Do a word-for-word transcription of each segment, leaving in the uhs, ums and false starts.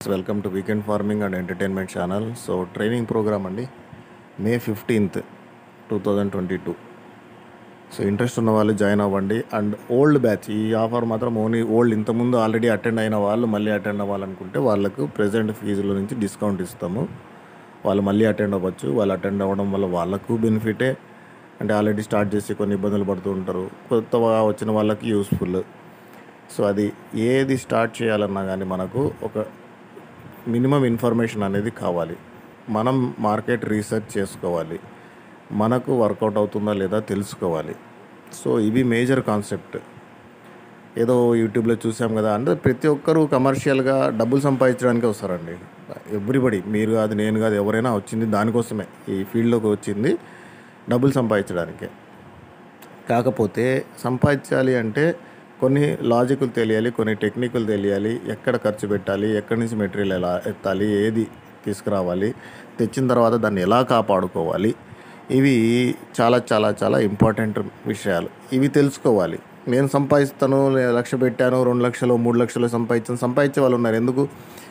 Welcome to weekend farming and entertainment channel. So training programme అండి, May fifteenth two thousand twenty two. So interest ఉన్న వాళ్ళు join అవ్వండి. And old batch, ఈ offer మాత్రం only old, ఇంతకుముందు already attend అయిన వాళ్ళు మళ్ళీ అటెండ్ అవ్వాలనుకుంటే వాళ్ళకు ప్రెజెంట్ ఫీజుల నుంచి డిస్కౌంట్ ఇస్తాము. వాళ్ళు మళ్ళీ అటెండ్ అవ్వచ్చు. వాళ్ళు అటెండ్ అవ్వడం వల్ల వాళ్ళకు బెనిఫిటే. అంటే ఆల్రెడీ స్టార్ట్ చేసి కొన్ని ఇబ్బందులు పడుతూ ఉంటారు, కొత్తగా వచ్చిన వాళ్ళకి యూస్ఫుల్. సో అది ఏది స్టార్ట్ చేయాలన్నా కానీ మనకు ఒక మినిమం ఇన్ఫర్మేషన్ అనేది కావాలి. మనం మార్కెట్ రీసెర్చ్ చేసుకోవాలి, మనకు వర్కౌట్ అవుతుందా లేదా తెలుసుకోవాలి. సో ఇవి మేజర్ కాన్సెప్ట్. ఏదో యూట్యూబ్లో చూసాం కదా అంటే ప్రతి ఒక్కరూ కమర్షియల్గా డబ్బులు సంపాదించడానికే వస్తారండి. ఎవ్రీబడి, మీరు కాదు నేను కాదు, ఎవరైనా వచ్చింది దానికోసమే, ఈ ఫీల్డ్లోకి వచ్చింది డబ్బులు సంపాదించడానికే. కాకపోతే సంపాదించాలి అంటే కొన్ని లాజిక్లు తెలియాలి, కొన్ని టెక్నిక్లు తెలియాలి. ఎక్కడ ఖర్చు పెట్టాలి, ఎక్కడి నుంచి మెటీరియల్ ఎలా ఎత్తాలి, ఏది తీసుకురావాలి, తెచ్చిన తర్వాత దాన్ని ఎలా కాపాడుకోవాలి, ఇవి చాలా చాలా చాలా ఇంపార్టెంట్ విషయాలు. ఇవి తెలుసుకోవాలి. నేను సంపాదిస్తాను, లక్ష పెట్టాను, రెండు లక్షలు మూడు లక్షలు సంపాదించాను, సంపాదించే వాళ్ళు ఉన్నారు. ఎందుకు?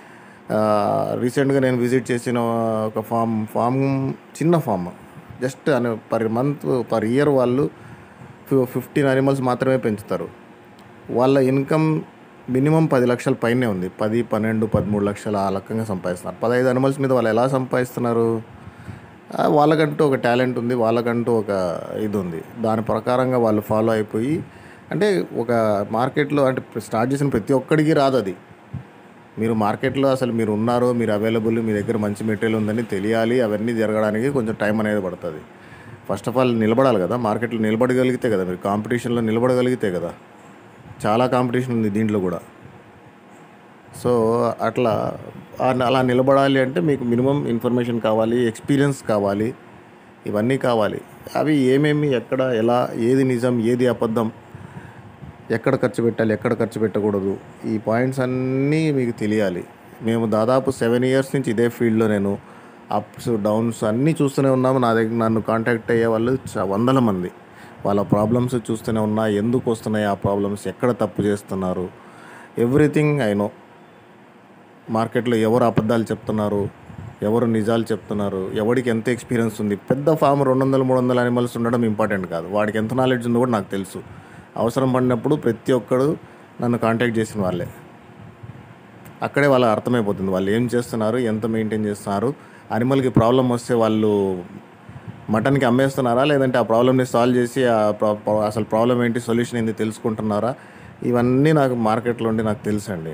రీసెంట్గా నేను విజిట్ చేసిన ఒక ఫామ్ ఫామ్ చిన్న ఫామ్, జస్ట్ అని పర్ మంత్ పర్ ఇయర్ వాళ్ళు ఫిఫ్టీన్ అనిమల్స్ మాత్రమే పెంచుతారు. వాళ్ళ ఇన్కమ్ మినిమం పది లక్షల పైనే ఉంది. పది పన్నెండు పదమూడు లక్షలు ఆ రకంగా సంపాదిస్తున్నారు. పదహైదు అనిమల్స్ మీద వాళ్ళు ఎలా సంపాదిస్తున్నారు? వాళ్ళకంటూ ఒక టాలెంట్ ఉంది, వాళ్ళకంటూ ఒక ఇది ఉంది. దాని ప్రకారంగా వాళ్ళు ఫాలో అయిపోయి, అంటే ఒక మార్కెట్లో అంటే స్టార్ట్ చేసిన ప్రతి ఒక్కడికి రాదు అది. మీరు మార్కెట్లో అసలు మీరు ఉన్నారో, మీరు అవైలబుల్, మీ దగ్గర మంచి మెటీరియల్ ఉందని తెలియాలి. అవన్నీ జరగడానికి కొంచెం టైం అనేది పడుతుంది. ఫస్ట్ ఆఫ్ ఆల్ నిలబడాలి కదా, మార్కెట్లో నిలబడగలిగితే కదా, మీరు కాంపిటీషన్లో నిలబడగలిగితే కదా. చాలా కాంపిటీషన్ ఉంది దీంట్లో కూడా. సో అట్లా అలా నిలబడాలి అంటే మీకు మినిమం ఇన్ఫర్మేషన్ కావాలి, ఎక్స్పీరియన్స్ కావాలి, ఇవన్నీ కావాలి. అవి ఏమేమి, ఎక్కడ, ఎలా, ఏది నిజం, ఏది అబద్ధం, ఎక్కడ ఖర్చు పెట్టాలి, ఎక్కడ ఖర్చు పెట్టకూడదు, ఈ పాయింట్స్ అన్నీ మీకు తెలియాలి. మేము దాదాపు సెవెన్ ఇయర్స్ నుంచి ఇదే ఫీల్డ్లో నేను అప్స్ డౌన్స్ అన్నీ చూస్తూనే ఉన్నాము. నా దగ్గర నన్ను కాంటాక్ట్ అయ్యే వాళ్ళు వందల మంది. వాళ్ళ ప్రాబ్లమ్స్ చూస్తూనే ఉన్నా, ఎందుకు వస్తున్నాయి ఆ ప్రాబ్లమ్స్, ఎక్కడ తప్పు చేస్తున్నారు, ఎవ్రీథింగ్ ఐ నో. మార్కెట్లో ఎవరు అబద్ధాలు చెప్తున్నారు, ఎవరు నిజాలు చెప్తున్నారు, ఎవరికి ఎంత ఎక్స్పీరియన్స్ ఉంది. పెద్ద ఫామ్ రెండు వందలు మూడు వందల అనిమల్స్ ఉండడం ఇంపార్టెంట్ కాదు, వాడికి ఎంత నాలెడ్జ్ ఉందో కూడా నాకు తెలుసు. అవసరం పడినప్పుడు ప్రతి ఒక్కడు నన్ను కాంటాక్ట్ చేసిన వాళ్ళే. అక్కడే వాళ్ళకి అర్థమైపోతుంది వాళ్ళు ఏం చేస్తున్నారు, ఎంత మెయింటైన్ చేస్తున్నారు. అనిమల్కి ప్రాబ్లం వస్తే వాళ్ళు మటన్కి అమ్మేస్తున్నారా, లేదంటే ఆ ప్రాబ్లమ్ని సాల్వ్ చేసి అసలు ప్రాబ్లం ఏంటి, సొల్యూషన్ ఏంటి తెలుసుకుంటున్నారా. ఇవన్నీ నాకు మార్కెట్లో ఉండి నాకు తెలుసండి.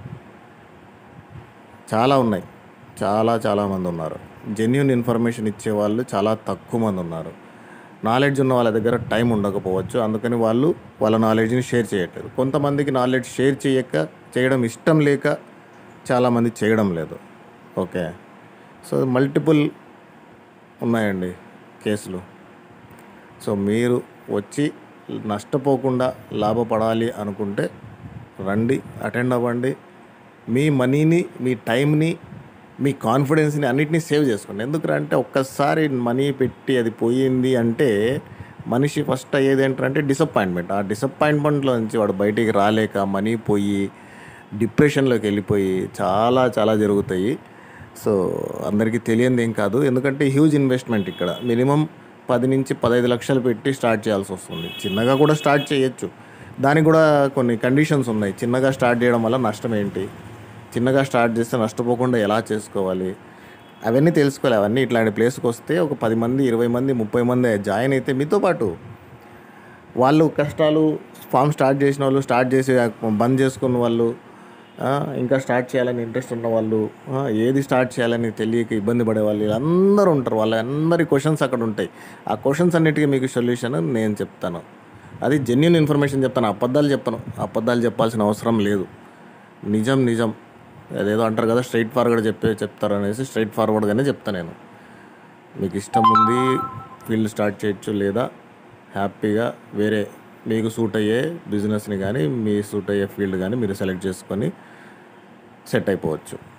చాలా ఉన్నాయి, చాలా చాలామంది ఉన్నారు. జెన్యూన్ ఇన్ఫర్మేషన్ ఇచ్చేవాళ్ళు చాలా తక్కువ మంది ఉన్నారు. నాలెడ్జ్ ఉన్న వాళ్ళ దగ్గర టైం ఉండకపోవచ్చు, అందుకని వాళ్ళు వాళ్ళ నాలెడ్జ్ని షేర్ చేయట్లేదు. కొంతమందికి నాలెడ్జ్ షేర్ చేయక చేయడం ఇష్టం లేక చాలామంది చేయడం లేదు. ఓకే, సో మల్టిపుల్ ఉన్నాయండి కేసులు. సో మీరు వచ్చి నష్టపోకుండా లాభపడాలి అనుకుంటే రండి, అటెండ్ అవ్వండి. మీ మనీని, మీ టైంని, మీ కాన్ఫిడెన్స్ని అన్నిటినీ సేవ్ చేసుకోండి. ఎందుకంటే ఒక్కసారి మనీ పెట్టి అది పోయింది అంటే మనిషి ఫస్ట్ అయ్యేది ఏంటంటే డిసప్పాయింట్మెంట్. ఆ డిసప్పాయింట్మెంట్లో నుంచి వాడు బయటికి రాలేక మనీ పోయి డిప్రెషన్లోకి వెళ్ళిపోయి చాలా చాలా జరుగుతాయి. సో అందరికీ తెలియంది ఏం కాదు, ఎందుకంటే హ్యూజ్ ఇన్వెస్ట్మెంట్. ఇక్కడ మినిమం పది నుంచి పదహైదు లక్షలు పెట్టి స్టార్ట్ చేయాల్సి వస్తుంది. చిన్నగా కూడా స్టార్ట్ చేయొచ్చు, దానికి కూడా కొన్ని కండిషన్స్ ఉన్నాయి. చిన్నగా స్టార్ట్ చేయడం వల్ల నష్టం ఏంటి, చిన్నగా స్టార్ట్ చేస్తే నష్టపోకుండా ఎలా చేసుకోవాలి, అవన్నీ తెలుసుకోవాలి. అవన్నీ ఇట్లాంటి ప్లేస్కి వస్తే ఒక పది మంది ఇరవై మంది ముప్పై మంది జాయిన్ అయితే మీతో పాటు వాళ్ళు కష్టాలు, ఫామ్ స్టార్ట్ చేసిన వాళ్ళు, స్టార్ట్ చేసి బంద్ చేసుకున్న వాళ్ళు, ఇంకా స్టార్ట్ చేయాలని ఇంట్రెస్ట్ ఉన్న వాళ్ళు, ఏది స్టార్ట్ చేయాలని తెలియక ఇబ్బంది పడే వాళ్ళు అందరూ ఉంటారు. వాళ్ళందరి క్వశ్చన్స్ అక్కడ ఉంటాయి. ఆ క్వశ్చన్స్ అన్నిటికీ మీకు సొల్యూషన్ నేను చెప్తాను. అది జెన్యూన్ ఇన్ఫర్మేషన్ చెప్తాను, అబద్ధాలు చెప్పను. అబద్ధాలు చెప్పాల్సిన అవసరం లేదు. నిజం నిజం, అదేదో అంటారు కదా స్ట్రైట్ ఫార్వర్డ్ చెప్పే చెప్తారు అనేసి, స్ట్రైట్ ఫార్వర్డ్గానే చెప్తాను నేను. మీకు ఇష్టం ఉంది ఫీల్డ్ స్టార్ట్ చేయొచ్చు, లేదా హ్యాపీగా వేరే మీకు సూట్ అయ్యే బిజినెస్ని కానీ, మీ సూట్ అయ్యే ఫీల్డ్ కానీ మీరు సెలెక్ట్ చేసుకొని సెట్ అయిపోవచ్చు.